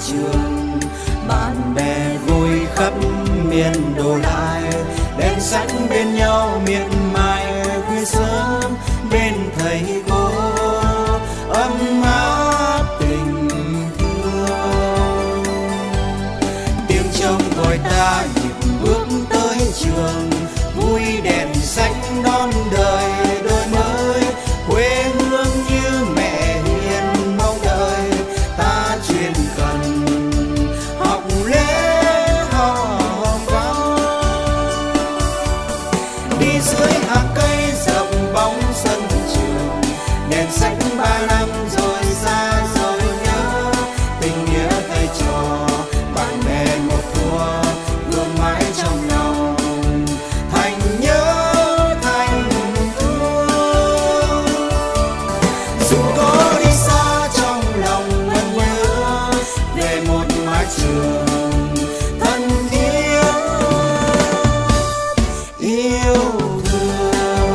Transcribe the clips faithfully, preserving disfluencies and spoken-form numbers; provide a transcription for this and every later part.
trường. Bạn bè vui khắp miền Đô Lai, đèn sách bên nhau miệt mài khuya sớm. Bên thầy cô ấm áp tình thương, tiếng trống gọi ta nhịp bước tới trường. Vui đèn sách đón đời đôi mới, quê hương như mẹ hiền mong đợi. Ta chuyên cần học lễ học văn, đi dưới hàng cây rộng bóng sân trường. Đèn sách ba năm rồi xa rồi nhớ, tình nghĩa thầy trò bạn bè một thuở gương mãi trong lòng. Thành nhớ thành thương, dù có đi xa trong lòng vẫn nhớ về một mái trường thân thiết yêu thương.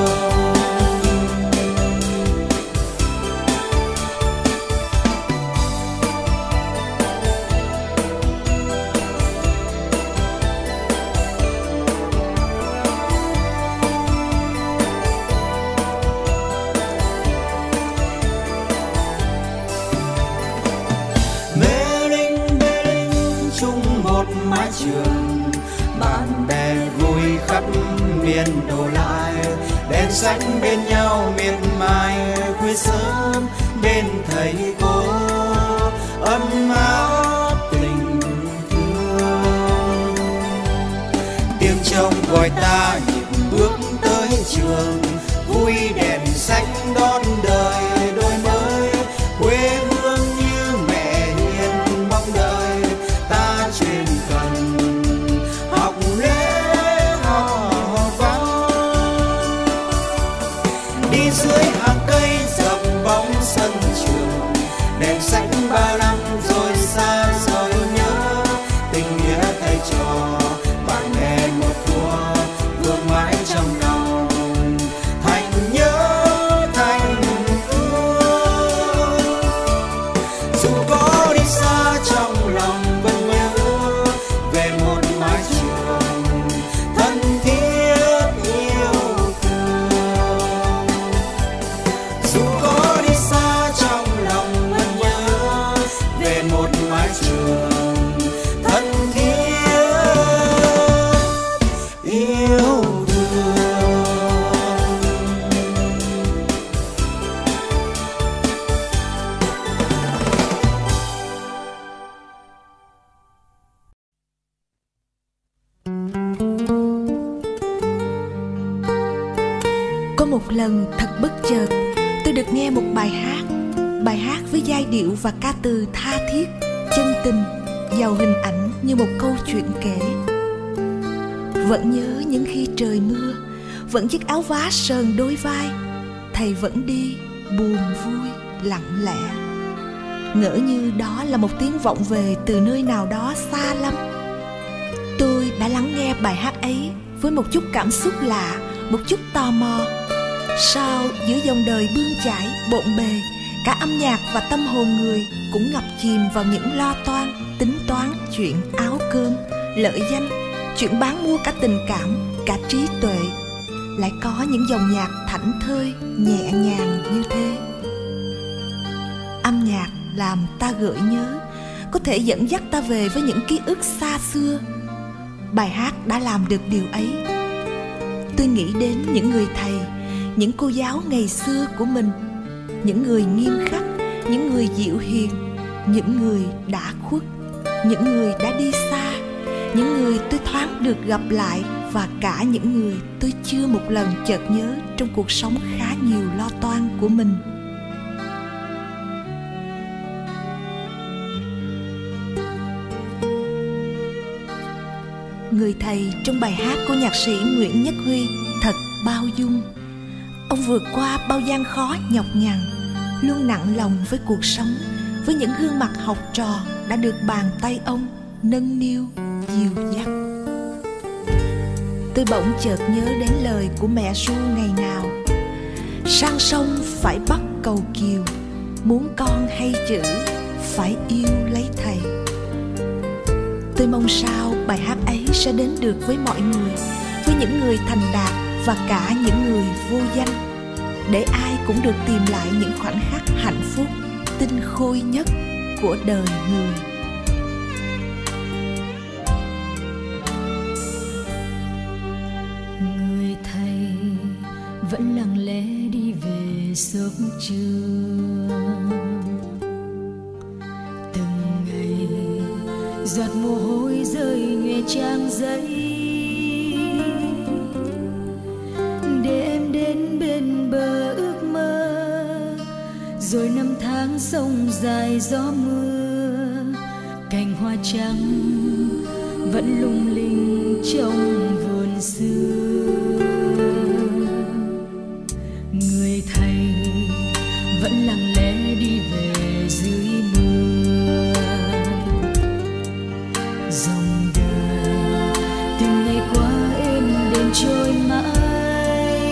Mê linh mê linh chung một mái trường, bạn bè vui khắp miền Đô Lai, đèn sách bên nhau miệt mài khuya sớm. Bên thầy cô ấm áp tình thương, tiếng trống gọi ta nhịp bước tới trường. Vui đèn sách đón đời đôi mới, quê hương như mẹ hiền mong đợi. Ta chuyên cần học lễ học văn, đi dưới hàng cây rộng bóng sân trường. Đèn sách ba năm rồi xa rồi nhớ, tình nghĩa thầy trò bạn bè một thuở vương mãi trong lòng. Thành nhớ thành thương, dù có đi xa trong lòng vẫn nhớ về một mái trường thân thiết yêu thương. Dù có đi xa trong lòng vẫn nhớ về một mái trường thân thiết yêu thương. Có một lần thật bất chợt, tôi được nghe một bài hát. Bài hát với giai điệu và ca từ tha thiết, chân tình, giàu hình ảnh như một câu chuyện kể. Vẫn nhớ những khi trời mưa, vẫn chiếc áo vá sờn đôi vai. Thầy vẫn đi, buồn vui, lặng lẽ. Ngỡ như đó là một tiếng vọng về từ nơi nào đó xa lắm. Tôi đã lắng nghe bài hát ấy với một chút cảm xúc lạ, một chút tò mò. Sao giữa dòng đời bươn chải, bộn bề, cả âm nhạc và tâm hồn người cũng ngập chìm vào những lo toan, tính toán chuyện áo cơm, lợi danh, chuyện bán mua cả tình cảm, cả trí tuệ. Lại có những dòng nhạc thảnh thơi, nhẹ nhàng như thế. Âm nhạc làm ta gợi nhớ, có thể dẫn dắt ta về với những ký ức xa xưa. Bài hát đã làm được điều ấy. Tôi nghĩ đến những người thầy, những cô giáo ngày xưa của mình, những người nghiêm khắc, những người dịu hiền, những người đã khuất, những người đã đi xa, những người tôi thoáng được gặp lại, và cả những người tôi chưa một lần chợt nhớ trong cuộc sống khá nhiều lo toan của mình. Người thầy trong bài hát của nhạc sĩ Nguyễn Nhất Huy thật bao dung. Ông vượt qua bao gian khó nhọc nhằn, luôn nặng lòng với cuộc sống, với những gương mặt học trò đã được bàn tay ông nâng niu, dìu dắt. Tôi bỗng chợt nhớ đến lời của mẹ ru ngày nào: sang sông phải bắt cầu kiều, muốn con hay chữ phải yêu lấy thầy. Tôi mong sao bài hát ấy sẽ đến được với mọi người, với những người thành đạt và cả những người vô danh, để ai cũng được tìm lại những khoảnh khắc hạnh phúc tinh khôi nhất của đời người. Người thầy vẫn lặng lẽ đi về sớm trưa, từng ngày giọt mồ hôi rơi nhòe trang giấy, để em đến bên bờ ước mơ. Rồi năm tháng sông dài gió mưa, cành hoa trắng vẫn lung linh trong vườn xưa. Người thầy vẫn lặng lẽ đi về dưới mưa, dòng đời từng ngày qua êm đềm trôi mãi.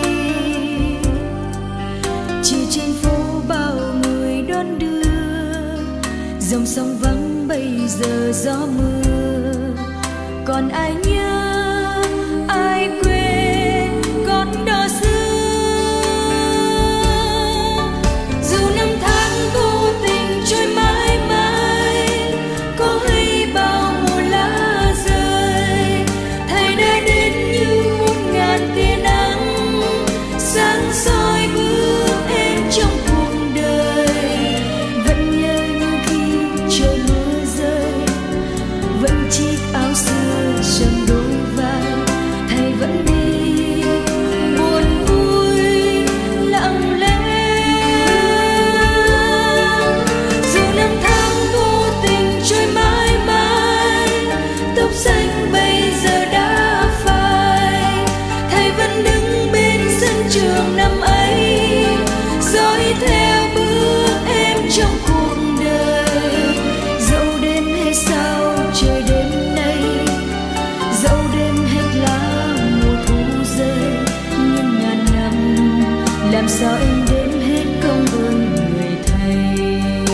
Chỉ trên phố bao người đón đưa, dòng sông vắng bây giờ gió mưa. Còn ai nhớ, ai quên con đò xưa. Dù năm tháng vô tình trôi mãi mãi, có hay bao mùa lá rơi, thầy đã đến như muôn ngàn tia nắng, sáng soi bước em trong cuộc đời. Vẫn nhớ những khi trời mưa rơi, vẫn chiếc áo xưa trong đôi vai. Thầy vẫn đi buồn vui lặng lẽ. Dù năm tháng vô tình trôi mãi mãi, tóc xanh bây giờ đã phai. Thầy vẫn đứng bên sân trường năm ấy, dõi theo bước em trong cuộc đời. Dẫu đêm hay sao trời đêm nay, dẫu đêm hết lá mùa thu rơi, nhưng ngàn năm làm sao em đếm hết công ơn người thầy.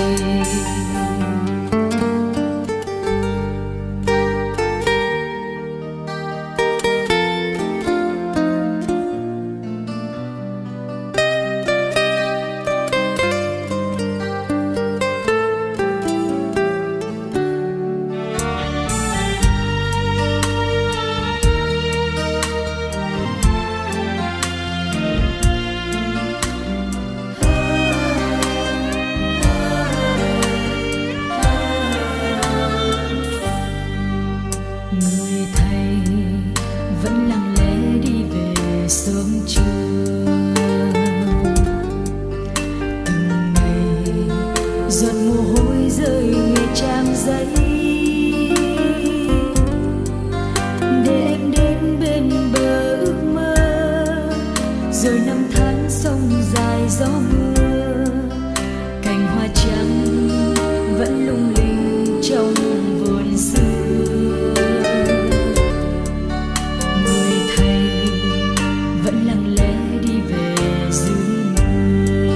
Người thầy vẫn lặng lẽ đi về sớm trưa, từng ngày giọt mồ hôi rơi nhòe trang giấy, để em đến bên bờ ước mơ. Rồi năm tháng sông dài gió mưa, cành hoa trắng vẫn lung linh trong vườn xưa. Người thầy vẫn lặng lẽ đi về dưới mưa,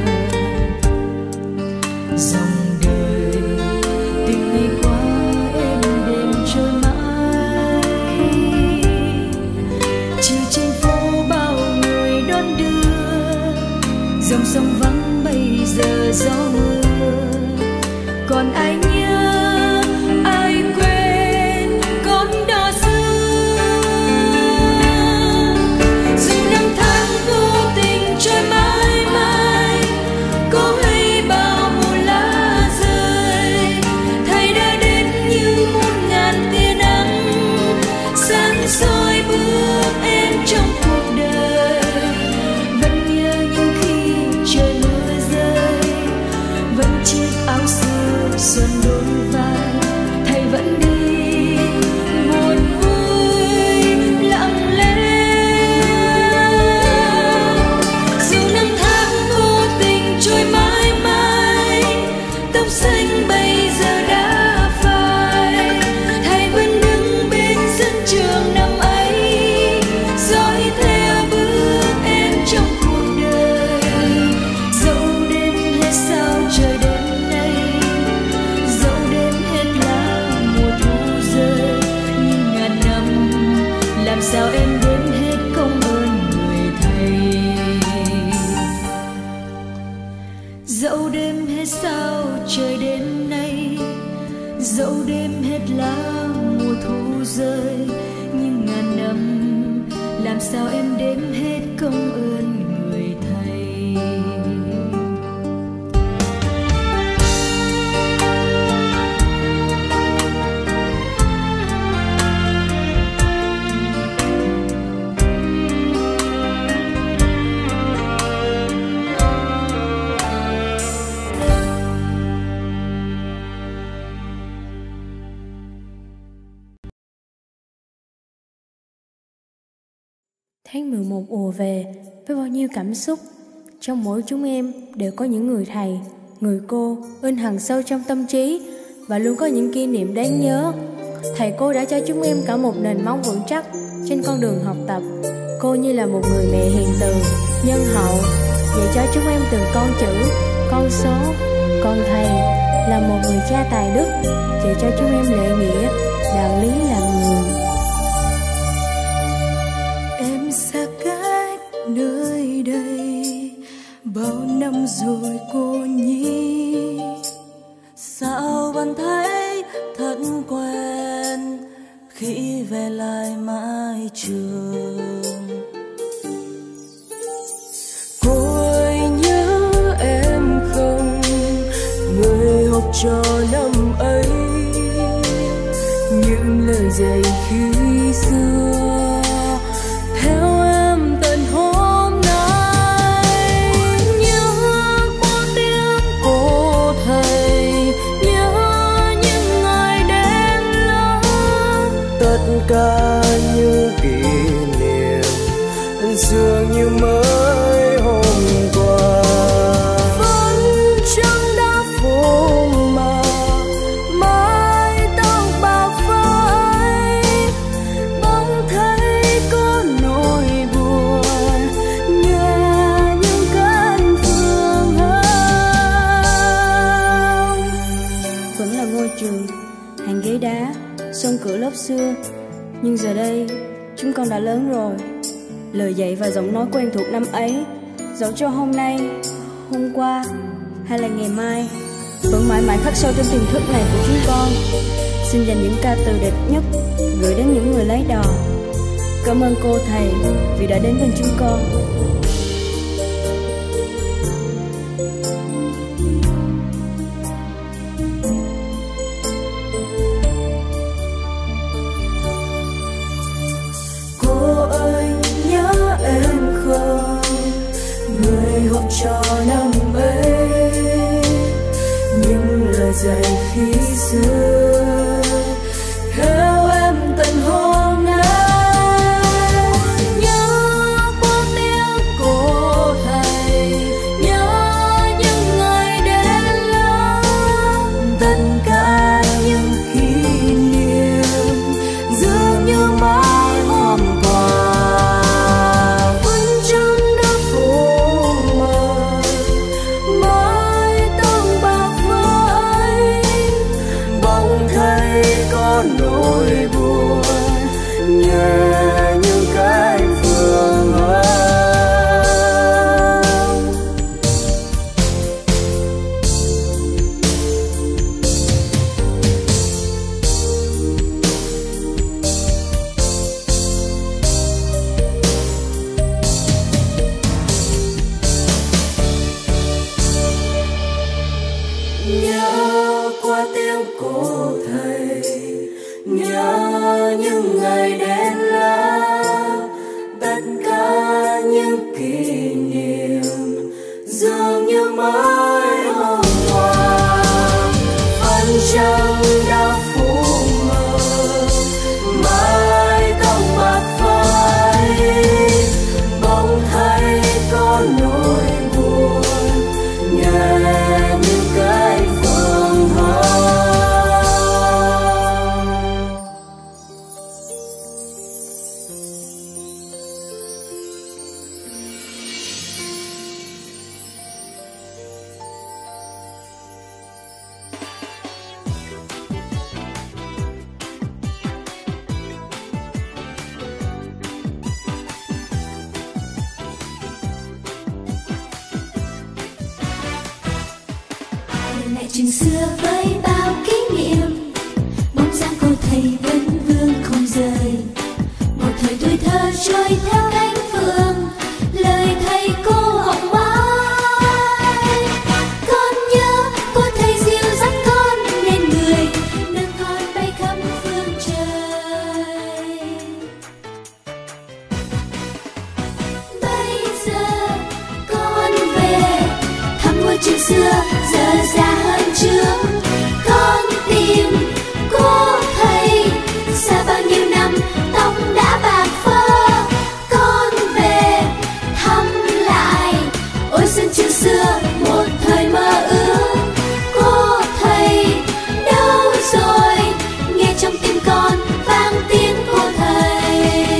dòng đời từng ngày qua êm đềm trôi mãi. Chỉ trên phố bao người đón đưa, dòng sông vắng bây giờ gió mưa. Còn ai nhớ, ai quên con đò xưa. Dù năm tháng vô tình trôi mãi mãi, có hay bao mùa lá rơi, thầy đã đến như muôn ngàn tia nắng, sáng soi bước em trong cuộc đời. Vẫn nhớ những khi trời mưa rơi, vẫn chiếc áo xưa xuân đôi Dẫu đêm hết sao trời đến nay, dẫu đêm hết lá mùa thu rơi, nhưng ngàn năm làm sao em đếm hết công ơn người thầy. Tháng mười một ùa về với bao nhiêu cảm xúc. Trong mỗi chúng em đều có những người thầy, người cô in hằn sâu trong tâm trí và luôn có những kỷ niệm đáng nhớ. Thầy cô đã cho chúng em cả một nền móng vững chắc trên con đường học tập. Cô như là một người mẹ hiền từ, nhân hậu, dạy cho chúng em từng con chữ, con số. Còn thầy là một người cha tài đức, dạy cho chúng em lễ nghĩa, đạo lý làm người. Em xa cách nơi đây bao năm rồi cô nhi, sao vẫn thấy thật quen khi về lại mái trường. Cô ơi nhớ em không, người học trò năm ấy, những lời dạy khi xưa theo em tận hôm nay. Nhớ có tiếng cô thầy, nhớ những ngày đến lớp, tất cả những kỷ niệm dường như mới hôm qua. vẫn trăng đã phố mà mái tóc bạc phai, bỗng thấy có nỗi buồn nhẹ những cánh phương hồng. Vẫn là ngôi trường, hàng ghế đá, song cửa lớp xưa. Nhưng giờ đây, chúng con đã lớn rồi. Lời dạy và giọng nói quen thuộc năm ấy, dẫu cho hôm nay, hôm qua hay là ngày mai, vẫn mãi mãi khắc sâu trong tiềm thức này của chúng con. Xin dành những ca từ đẹp nhất gửi đến những người lấy đò. Cảm ơn cô thầy vì đã đến bên chúng con. Cô ơi nhớ em không, người học trò năm ấy, những lời dạy khi xưa theo em tận hôm nay. Nhớ có tiếng cô thầy, nhớ những ngày đến lớp, tất cả những kỷ niệm dường như mãi hôm qua. Vẫn trăng đã phủ mờ mái tóc bạc phai, Bỗng thấy có nỗi buồn nhẹ như cánh phương hồng. nhớ qua tiếng cô thầy, nhớ những ngày đến lớp, tất cả những kỷ niệm dường như mới hôm qua. Phần trăng đã phủ mờ mái tóc bạc phai, bỗng thấy có nỗi buồn nhẹ như cánh phương hồng. lại trường xưa với bao kỷ niệm, bóng dáng cô thầy vẫn vương không rời. Một thời tuổi thơ trôi theo cánh phượng, lời thầy cô vọng mãi. Con nhớ cô thầy dìu dắt con nên người, nâng con bay khắp phương trời. Bây giờ con về thăm ngôi trường xưa giờ già hơn trước. Con tìm cô thầy xa bao nhiêu năm tóc đã bạc phơ. Con về thăm lại ôi sân trường xưa một thời mơ ước. Cô thầy đâu rồi, nghe trong tim con vang tiếng cô thầy.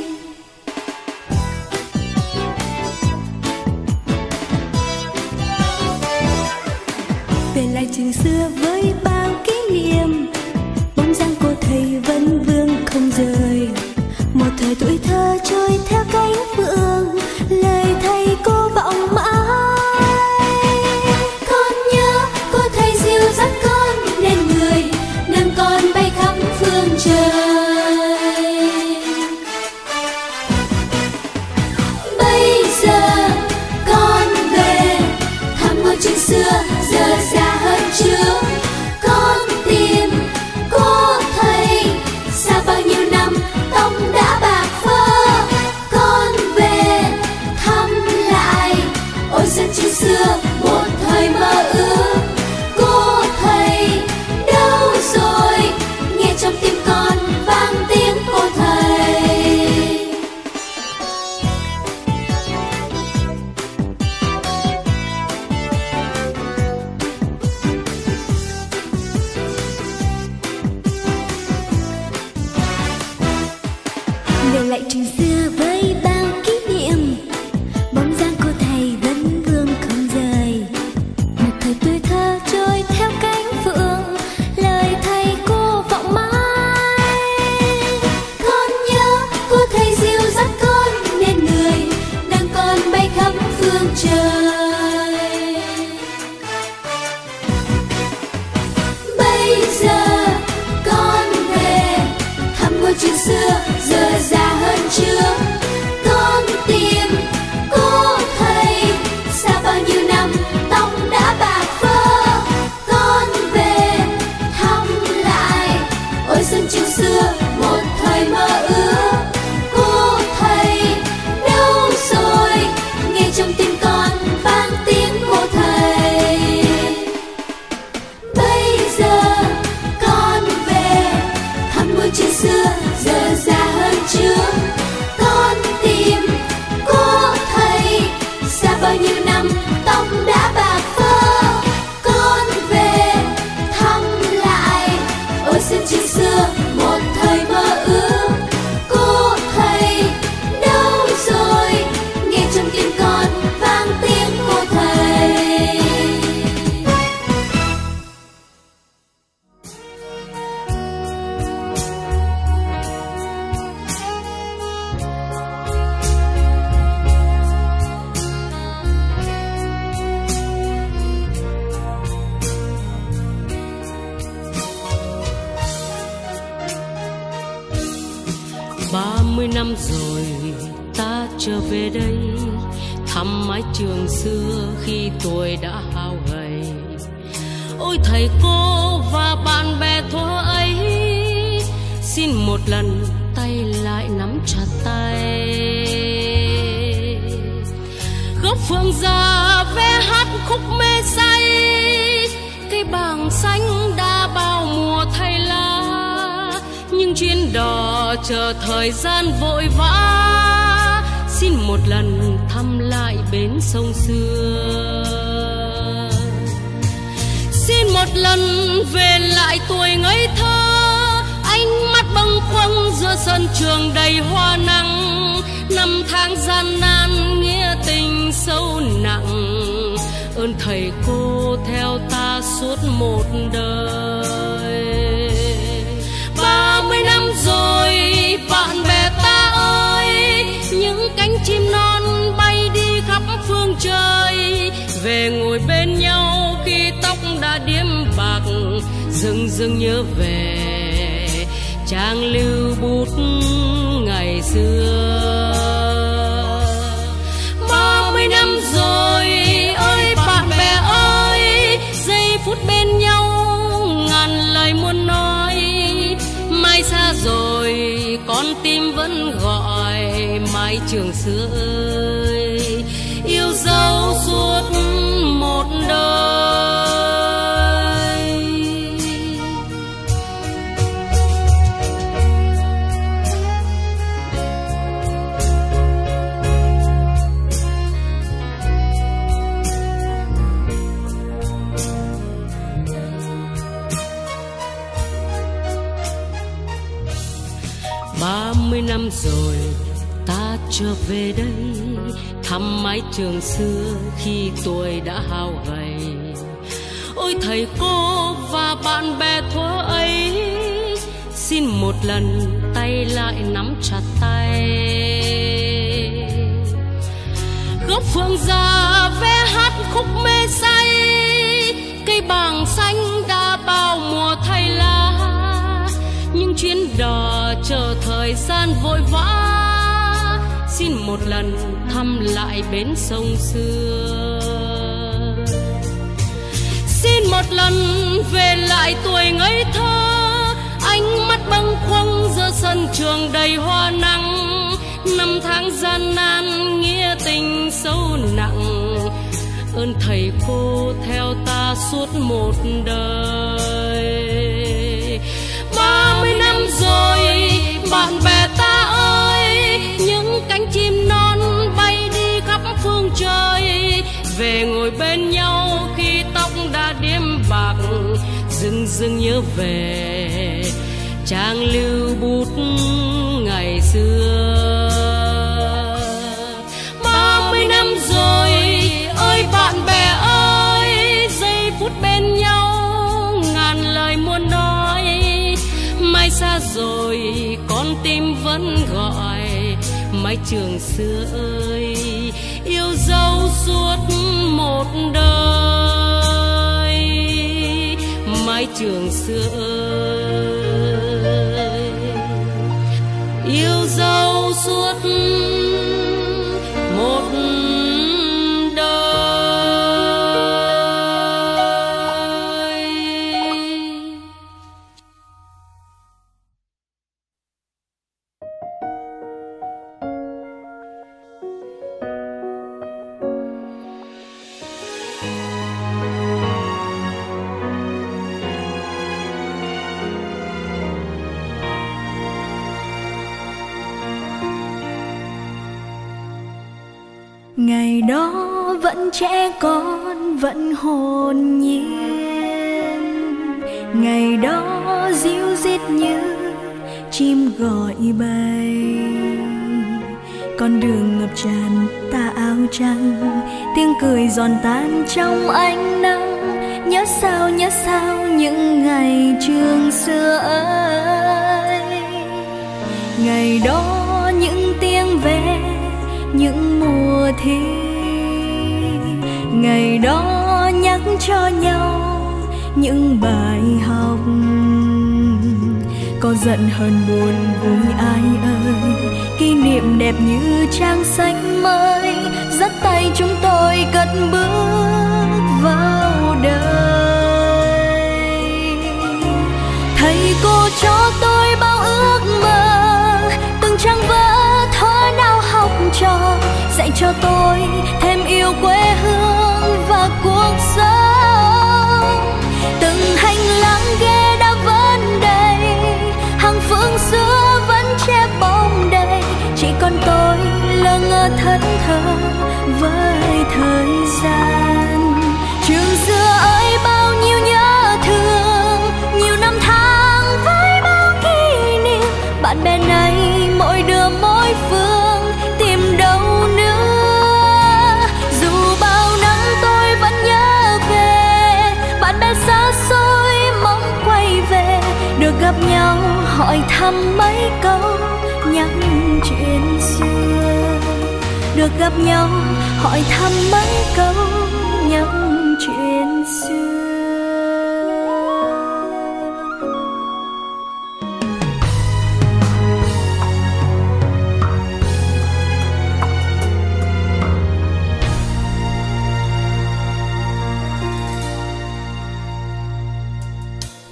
Về lại trường xưa với bao kỷ niệm, bóng dáng cô thầy vẫn vương không rời. Một thời tuổi thơ trôi theo cánh phượng, lời thầy cô vọng mãi. Con nhớ cô thầy dìu dắt con nên người, nâng con bay khắp phương trời. Bây giờ con về thăm ngôi trường xưa giờ già hơn trước. Con tìm cô thầy xa bao nhiêu năm tóc đã bạc phơ. Con về thăm lại ôi sân trường xưa một thời mơ ước. Cô thầy đâu rồi, nghe trong tim con vang tiếng cô thầy. Về lại trường xưa với bao kỷ niệm, bóng dáng cô thầy vẫn vương không rời. Một thời tuổi thơ trôi theo cánh phượng, lời thầy cô vọng mãi. Con nhớ cô thầy dìu dắt con nên người, nâng con bay khắp phương trời. Bây giờ con về thăm ngôi trường xưa giờ già hơn trước. Con tìm cô thầy xa bao nhiêu năm tóc đã bạc phơ. Con về thăm lại ôi sân trường xưa một thời mơ ước. Cô thầy đâu rồi, nghe trong tim con vang tiếng cô thầy. Bây giờ con về thăm ngôi trường xưa giờ già hơn trước. Con tìm cô thầy xa bao nhiêu năm tóc đã bạc phơ. Con về thăm lại ôi sân trường xưa một thời mơ ước. Cô thầy đâu rồi, nghe trong tim con vang tiếng cô thầy. Ba mươi năm rồi ta trở về đây, thăm mái trường xưa khi tuổi đã hao gầy. Ôi thầy cô và bạn bè thuở ấy, xin một lần tay lại nắm chặt tay. Gốc phượng già vẽ hát khúc mê say, cây bàng xanh đã bao mùa thay lá. Nhưng chuyến đò chờ thời gian vội vã, xin một lần thăm lại bến sông xưa. Xin một lần về lại tuổi ngây thơ, ánh mắt bâng khuâng giữa sân trường đầy hoa nắng. Năm tháng gian nan nghĩa tình sâu nặng, ơn thầy cô theo ta suốt một đời. Ba mươi năm rồi bạn bè ta ơi, những cánh chim non bay đi khắp phương trời, về ngồi bên nhau khi tóc đã đã điếm bạc, dưng dưng nhớ về trang lưu bút ngày xưa. Ba mươi năm rồi ơi bạn bè ơi, giây phút bên nhau ngàn lời muốn nói. Mai xa rồi con tim vẫn gọi mái trường xưa ơi, yêu dấu suốt một đời. Ba mươi năm rồi ta trở về đây, thăm mái trường xưa khi tuổi đã hao gầy. Ôi thầy cô và bạn bè thuở ấy, xin một lần tay lại nắm chặt tay. Gốc phượng già vẽ hát khúc mê say, cây bàng xanh đã bao mùa thay lá. Nhưng chuyến đò chờ thời gian vội vã, xin một lần thăm lại bến sông xưa. Xin một lần về lại tuổi ngây thơ, ánh mắt bâng khuâng giữa sân trường đầy hoa nắng. Năm tháng gian nan nghĩa tình sâu nặng, ơn thầy cô theo ta suốt một đời. Ba mươi năm rồi bạn bè ta ơi, những cánh chim non bay đi khắp phương trời. Về ngồi bên nhau khi tóc đã điếm bạc, dưng dưng nhớ về trang lưu bút ngày xưa. Ba mươi năm rồi ơi bạn bè ơi, giây phút bên nhau ngàn lời muốn nói. Mai xa rồi con tim vẫn gọi mái trường xưa ơi, yêu dấu suốt một đời. Mái trường xưa ơi, yêu dấu suốt một đời. Ngày đó vẫn trẻ con, vẫn hồn nhiên. Ngày đó ríu rít như chim gọi bay. Con đường ngập tràn tà áo trắng, tiếng cười giòn tan trong ánh nắng. Nhớ sao, nhớ sao những ngày trường xưa ấy. Ngày đó những tiếng ve, những mùa thi. Ngày đó nhắc cho nhau những bài học. Có giận hơn buồn vui ai ơi, kỷ niệm đẹp như trang sách mới, dắt tay chúng tôi cất bước vào đời. Thầy cô cho tôi bao ước mơ, từng trang vở thói nào học trò, dạy cho tôi thêm yêu quê hương và cuộc sống. Từng hành lang ghế đã vẫn đầy, hàng phương xưa vẫn che bóng đầy. Chỉ còn tôi lơ ngơ thẫn thờ với thời gian. Trường xưa ơi bao nhiêu nhớ thương, nhiều năm tháng với bao kỷ niệm. Bạn bè này mỗi đứa mỗi phương, tìm đâu nữa. Dù bao năm tôi vẫn nhớ về, bạn bè xa xôi mong quay về. Được gặp nhau hỏi thăm mấy câu, nhắc chuyện xưa. Được gặp nhau hỏi thăm mấy câu, nhắc chuyện xưa.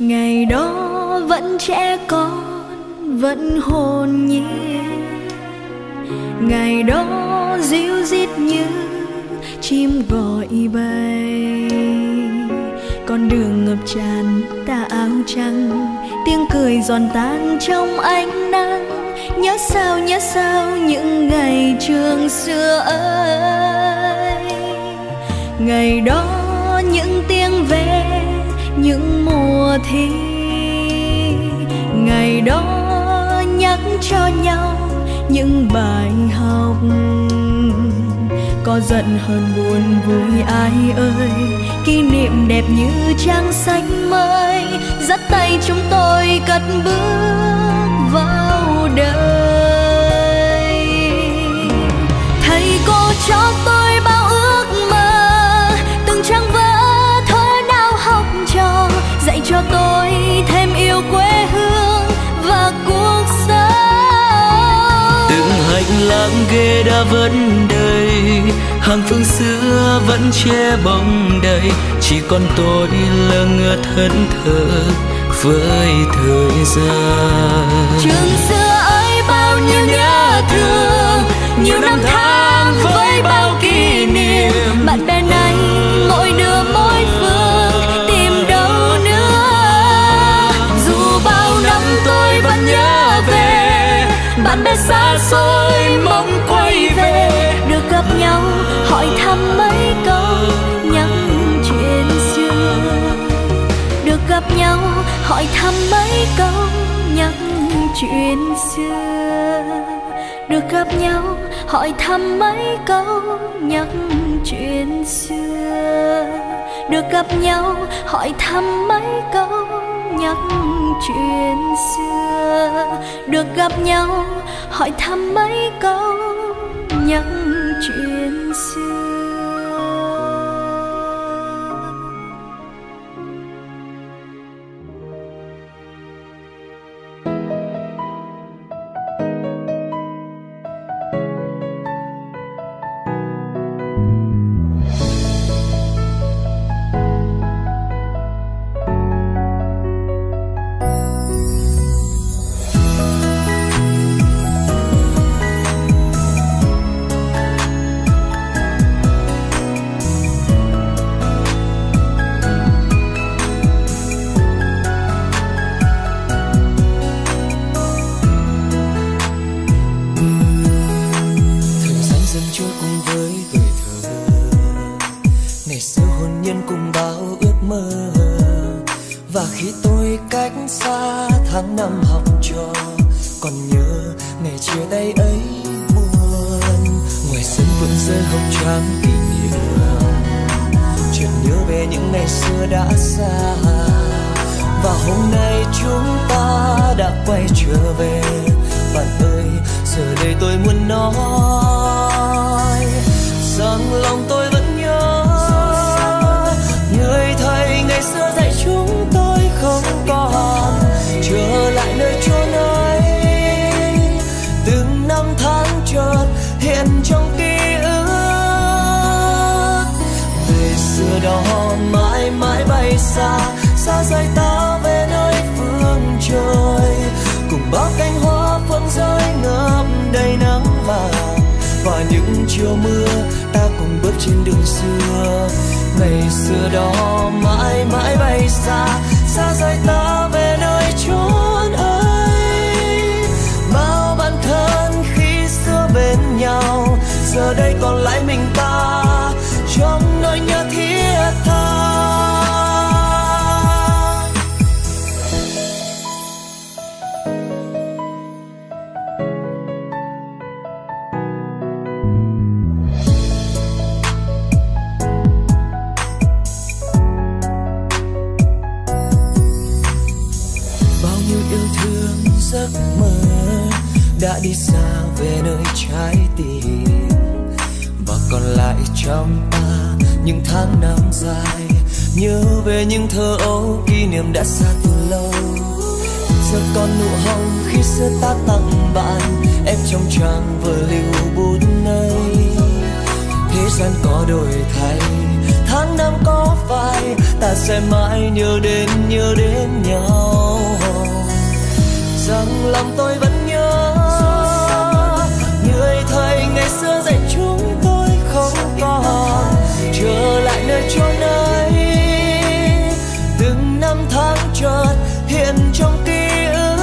Ngày đó vẫn trẻ con, vẫn hồn nhiên. Ngày đó ríu rít như chim gọi bay. Con đường ngập tràn tà áo trắng, tiếng cười giòn tan trong ánh nắng. Nhớ sao, nhớ sao những ngày trường xưa ấy. Ngày đó những tiếng ve, những mùa thi. Ngày đó nhắc cho nhau những bài học. Có giận hơn buồn vui ai ơi, kỷ niệm đẹp như trăng xanh mây, dắt tay chúng tôi cất bước vào đời. Thầy cô cho tôi bao ước mơ, từng trang vở thơ nào học trò, dạy cho tôi thêm yêu quê hương và cuộc sống. Từng hành lang ghế đã vẫn đầy, hàng phương xưa vẫn che bóng đầy, chỉ còn tôi lơ ngơ thẫn thờ với thời gian. Trường xưa ơi bao nhiêu nhớ thương, nhiều năm tháng với bao kỷ niệm. Bạn bè này mỗi đứa mỗi phương, tìm đâu nữa. Dù bao năm tôi vẫn nhớ về, bạn bè xa xôi mong quay về. Được gặp nhau hỏi thăm mấy câu nhắc chuyện xưa. Được gặp nhau hỏi thăm mấy câu nhắc chuyện xưa. Được gặp nhau hỏi thăm mấy câu nhắc chuyện xưa. Được gặp nhau hỏi thăm mấy câu nhắc chuyện xưa. Được gặp nhau hỏi thăm mấy câu nhắc chuyện xưa. Ta sẽ mãi nhớ đến nhớ đến nhau. Rằng lòng tôi vẫn nhớ người thầy ngày xưa dạy chúng tôi không còn trở lại nơi chốn ấy. Từng năm tháng chợt hiện trong ký ức,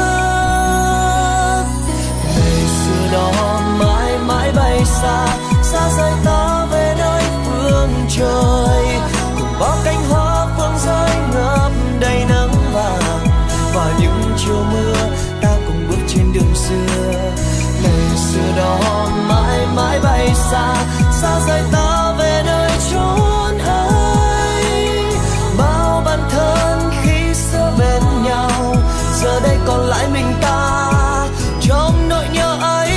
ngày xưa đó mãi mãi bay xa, xa rời ta về nơi phương trời. Cùng bao cánh hoa phương rơi ngập đầy nắng vàng, và những chiều mưa ta cùng bước trên đường xưa. Ngày xưa đó mãi mãi bay xa, xa rời ta về nơi chốn ấy. Bao bản thân khi xưa bên nhau, giờ đây còn lại mình ta trong nỗi nhớ ấy.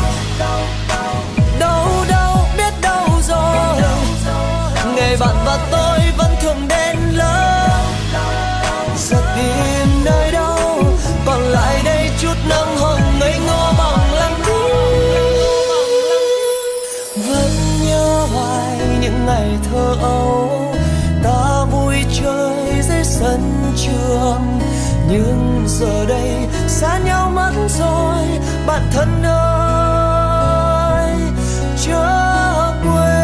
Đâu đâu biết đâu rồi, ngày bạn và tôi vẫn thường đến lớp. Giờ tìm nơi đâu còn lại đây chút nắng hồng ngây ngô mong lặng thinh. Vẫn nhớ hoài những ngày thơ ấu, ta vui chơi dưới sân trường. Nhưng giờ đây xa nhau mất rồi, bạn thân ơi chớ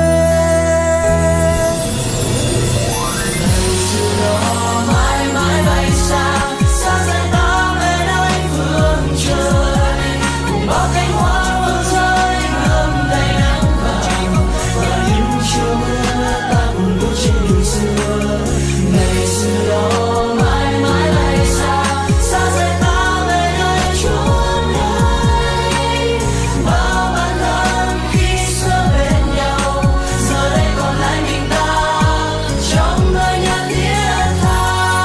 quên. Ngày xưa đó mãi mãi bay xa, xa rời ta về nơi phương trời. Cùng bao cánh hoa phương rơi ngâm đầy nắng vàng, và những chiều mưa ta cùng bước trên đường xưa. Ngày xưa đó mãi mãi bay xa, xa rời ta về nơi chốn ấy. Bao bản thân khi xưa bên nhau, giờ đây còn lại mình ta trong nỗi nhớ thiết tha.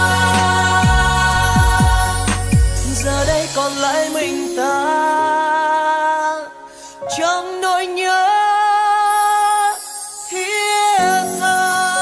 Giờ đây còn lại mình ta trong nỗi nhớ thiết tha.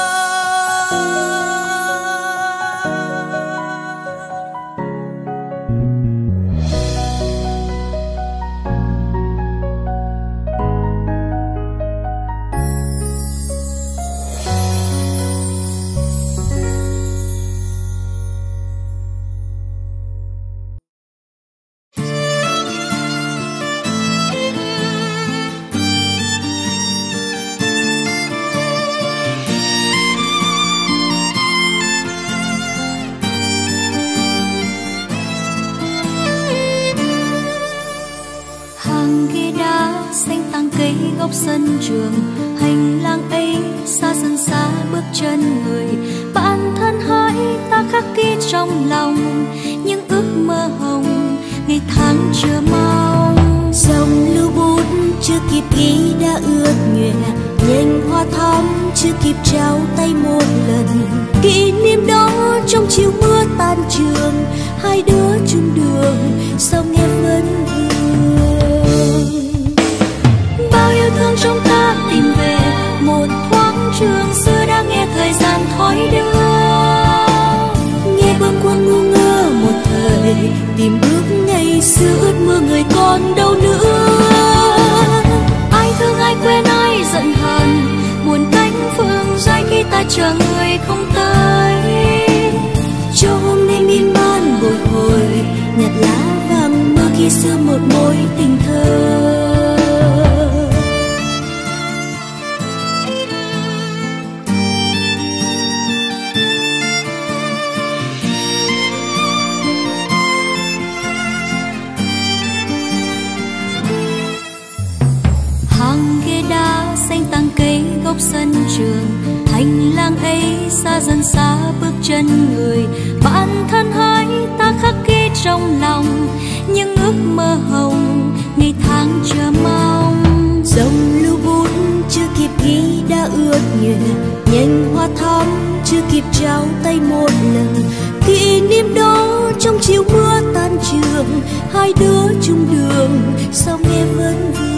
Hàng ghế đá xanh tàng cây góc sân trường, hành lang ấy xa dần xa bước chân người. Bản thân hỡi ta khắc ghi trong lòng những ước mơ hồng, ngày tháng chờ mong. Dòng lưu bút chưa kịp ghi đã ướt nhòe, nhành hoa thắm chưa kịp trao tay một lần. Kỷ niệm đó trong chiều mưa tan trường, hai đứa chung đường sao nghe vẫn vương. Bao yêu thương trong ta tìm về một thoáng trường xưa, đã nghe thời gian thói đưa. Nghe bâng khuâng ngu ngơ một thời, tìm bước ngày xưa ướt mưa người còn đâu nữa. Ai thương ai quên ai giận hờn, buồn cánh phương dài khi ta chờ người không tới. Cho hôm nay miên man bồi hồi, nhặt lá vàng mưa khi xưa một mối tình thơ. Hàng ghế đá xanh tàng cây góc sân trường, hành lang ấy xa dần xa bước chân người. Bản thân hỡi ta khắc ghi trong lòng những ước mơ hồng, ngày tháng chờ mong. Dòng lưu bút chưa kịp ghi đã ướt nhòe, nhành hoa thắm chưa kịp trao tay một lần. Kỷ niệm đó trong chiều mưa tan trường, hai đứa chung đường sao nghe vẫn vương.